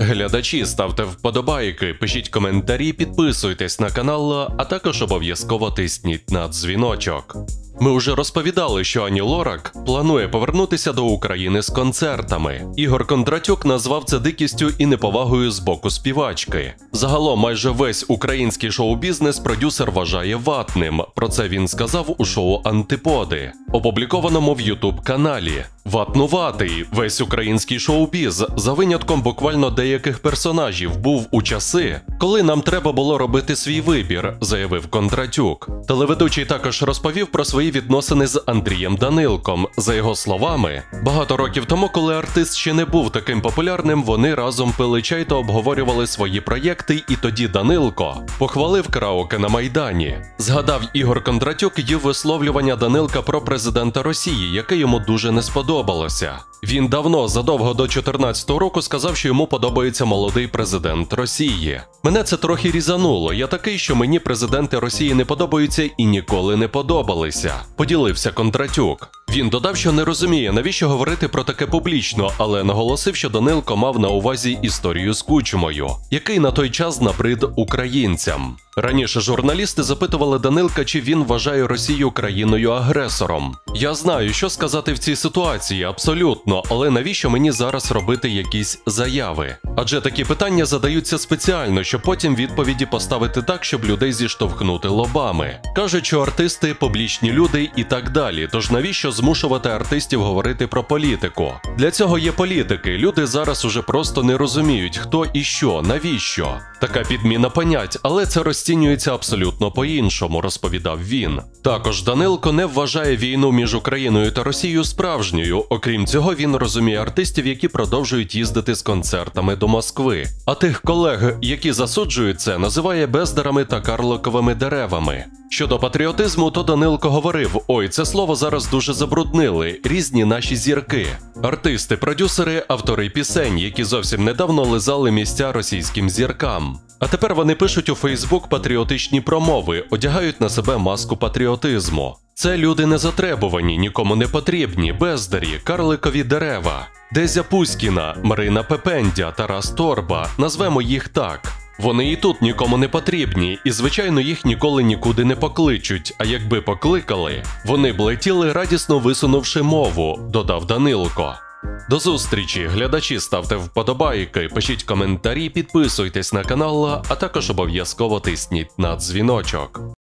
Глядачі, ставте вподобайки, пишіть коментарі, підписуйтесь на канал, а також обов'язково тисніть на дзвіночок. Ми вже розповідали, що Ані Лорак планує повернутися до України з концертами. Ігор Кондратюк назвав це дикістю і неповагою з боку співачки. Загалом майже весь український шоу-бізнес продюсер вважає ватним. Про це він сказав у шоу «Антиподи», опублікованому в ютуб-каналі. Ватнуватий весь український шоу-біз, за винятком буквально деяких персонажів, був у часи, коли нам треба було робити свій вибір, заявив Кондратюк. Телеведучий також розповів про свої відносини з Андрієм Данилком. За його словами, багато років тому, коли артист ще не був таким популярним, вони разом пили чай та обговорювали свої проєкти, і тоді Данилко похвалив караоке на Майдані. Згадав Ігор Кондратюк і висловлювання Данилка про президента Росії, яке йому дуже не сподобалося. Він давно, задовго до 2014 року, сказав, що йому подобається молодий президент Росії. Мене це трохи різануло. Я такий, що мені президенти Росії не подобаються і ніколи не подобалися, поділився Кондратюк. Він додав, що не розуміє, навіщо говорити про таке публічно, але наголосив, що Данилко мав на увазі історію з Кучмою, який на той час набрид українцям. Раніше журналісти запитували Данилка, чи він вважає Росію країною-агресором. «Я знаю, що сказати в цій ситуації, абсолютно, але навіщо мені зараз робити якісь заяви? Адже такі питання задаються спеціально, щоб потім відповіді поставити так, щоб людей зіштовхнути лобами. Кажуть, що артисти – публічні люди і так далі, тож навіщо змушувати артистів говорити про політику? Для цього є політики, люди зараз уже просто не розуміють, хто і що, навіщо. Така підміна понять, але це розцінюється абсолютно по-іншому», – розповідав він. Також Данилко не вважає війну між Україною та Росією справжньою. Окрім цього, він розуміє артистів, які продовжують їздити з концертами до Москви. А тих колег, які засуджують це, називає бездарами та карликовими деревами. Щодо патріотизму, то Данилко говорив: «Ой, це слово зараз дуже забруднили, різні наші зірки». Артисти, продюсери, автори пісень, які зовсім недавно лизали місця російським зіркам. А тепер вони пишуть у Фейсбук патріотичні промови, одягають на себе маску патріотизму. Це люди незатребувані, нікому не потрібні, бездарі, карликові дерева. Дезя Пуськіна, Марина Пепендя, Тарас Торба, назвемо їх так. Вони і тут нікому не потрібні, і, звичайно, їх ніколи нікуди не покличуть, а якби покликали, вони б летіли, радісно висунувши мову», – додав Данилко. До зустрічі, глядачі, ставте вподобайки, пишіть коментарі, підписуйтесь на канал, а також обов'язково тисніть на дзвіночок.